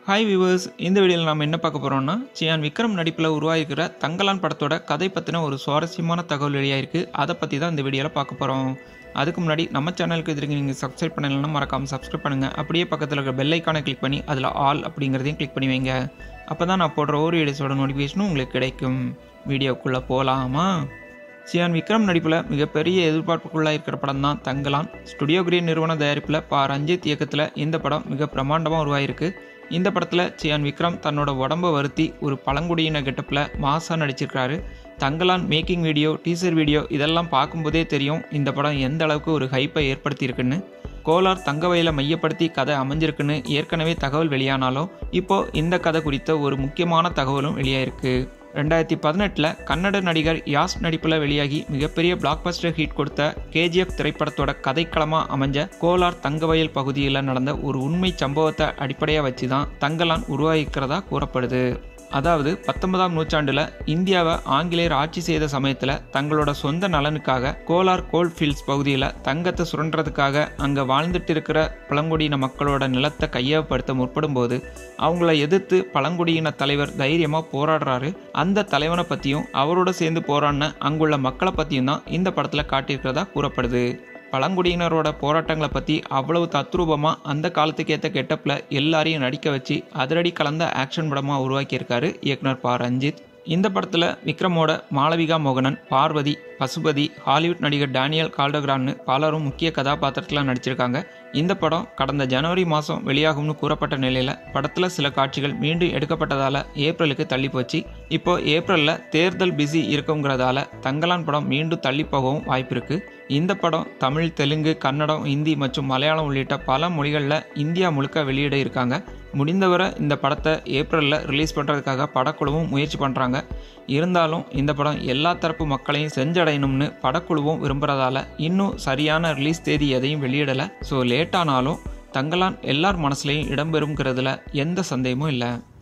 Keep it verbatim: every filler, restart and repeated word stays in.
Hi viewers, இந்த வீடியோவில் நாம் என்ன பார்க்க போகிறோம்னா, சியான் விக்ரம் நடிப்பில் உருவாகிருக்கிற தங்கலான் படத்தோட கதை பற்றின ஒரு சுவாரஸ்யமான தகவல் வெளியாயிருக்கு. அதை பற்றி தான் இந்த வீடியோவில் பார்க்க போகிறோம். அதுக்கு முன்னாடி நம்ம சேனலுக்கு இதுக்கு நீங்கள் சப்ஸ்கிரைப் பண்ணலைன்னா மறக்காமல் சப்ஸ்கிரைப் பண்ணுங்கள். அப்படியே பக்கத்தில் இருக்கிற பெல் ஐக்கானை கிளிக் பண்ணி அதில் ஆல் அப்படிங்கிறதையும் கிளிக் பண்ணி வைங்க. அப்போ தான் நான் போடுற ஒரு வீடியோஸோட நோட்டிஃபிகேஷனும் உங்களுக்கு கிடைக்கும். வீடியோக்குள்ளே போகலாமா? சியான் விக்ரம் நடிப்பில் மிகப்பெரிய எதிர்பார்ப்புக்குள்ளாக இருக்கிற படம் தான் தங்கலான். ஸ்டுடியோ கிரீன் நிறுவன தயாரிப்பில் பா ரஞ்சித் இயக்கத்தில் இந்த படம் மிக பிரமாண்டமாக உருவாயிருக்கு. இந்த படத்தில் சியான் விக்ரம் தன்னோட உடம்பை வருத்தி ஒரு பழங்குடியின கெட்டப்பில் மாசாக நடிச்சிருக்காரு. Thangalaan making video, teaser video இதெல்லாம் பார்க்கும்போதே தெரியும் இந்த படம் எந்த அளவுக்கு ஒரு ஹைப்பை ஏற்படுத்தியிருக்குன்னு. கோலார் தங்கவயலை மையப்படுத்தி கதை அமைஞ்சிருக்குன்னு ஏற்கனவே தகவல் வெளியானாலும் இப்போது இந்த கதை குறித்த ஒரு முக்கியமான தகவலும் வெளியாயிருக்கு. ரெண்டாயிரத்தி பதினெட்டில் கன்னட நடிகர் யாஸ் நடிப்பில் வெளியாகி மிகப்பெரிய பிளாக்பஸ்டர் ஹிட் கொடுத்த கேஜிஎஃப் திரைப்படத்தோட கதைக்களமாக அமைஞ்ச கோலார் தங்கவயல் பகுதியில் நடந்த ஒரு உண்மை சம்பவத்தை அடிப்படையாக வச்சு தான் தங்கலான் உருவாகிக்கிறதா கூறப்படுது. அதாவது பத்தொன்பதாம் நூற்றாண்டில் இந்தியாவை ஆங்கிலேயர் ஆட்சி செய்த சமயத்தில் தங்களோட சொந்த நலனுக்காக கோலார் கோல்ஃபீல்ட்ஸ் பகுதியில் தங்கத்தை சுரண்டுறதுக்காக அங்கே வாழ்ந்துட்டு இருக்கிற பழங்குடியின மக்களோட நிலத்தை கையகப்படுத்த முற்படும் போது அவங்கள எதிர்த்து பழங்குடியின தலைவர் தைரியமாக போராடுறாரு. அந்த தலைவனை பற்றியும் அவரோட சேர்ந்து போராடின அங்குள்ள மக்களை பற்றியும் தான் இந்த படத்தில் காட்டியிருக்கிறதா கூறப்படுது. பழங்குடியினரோட போராட்டங்களை பற்றி அவ்வளவு தத்ரூபமாக அந்த காலத்துக்கு ஏற்ற கெட்டப்பில் எல்லாரையும் நடிக்க வச்சு அதிரடி கலந்த ஆக்ஷன் படமாக உருவாக்கியிருக்காரு இயக்குனர் பா ரஞ்சித். இந்த படத்தில் விக்ரமோட மாளவிகா மோகனன், பார்வதி, பசுபதி, ஹாலிவுட் நடிகர் டேனியல் கால்டகிரான்னு பலரும் முக்கிய கதாபாத்திரத்தில் நடிச்சிருக்காங்க. இந்த படம் கடந்த ஜனவரி மாதம் வெளியாகும்னு கூறப்பட்ட நிலையில் படத்தில் சில காட்சிகள் மீண்டும் எடுக்கப்பட்டதால் ஏப்ரலுக்கு தள்ளி போச்சு. இப்போ ஏப்ரலில் தேர்தல் பிஸி இருக்குங்கிறதால தங்கலான் படம் மீண்டும் தள்ளி போகவும் வாய்ப்பு இருக்குது. இந்த படம் தமிழ், தெலுங்கு, கன்னடம், ஹிந்தி மற்றும் மலையாளம் உள்ளிட்ட பல மொழிகளில் இந்தியா முழுக்க வெளியிட இருக்காங்க. முடிந்தவரை இந்த படத்தை ஏப்ரலில் ரிலீஸ் பண்ணுறதுக்காக படக்குழுவும் முயற்சி பண்ணுறாங்க. இருந்தாலும் இந்த படம் எல்லா தரப்பு மக்களையும் செஞ்சடையணும்னு படக்குழுவும் விரும்புகிறதால இன்னும் சரியான ரிலீஸ் தேதி எதையும் வெளியிடலை. ஸோ லேட்டானாலும் தங்கலான் எல்லார் மனசுலையும் இடம்பெறுங்கிறதுல எந்த சந்தேகமும் இல்லை.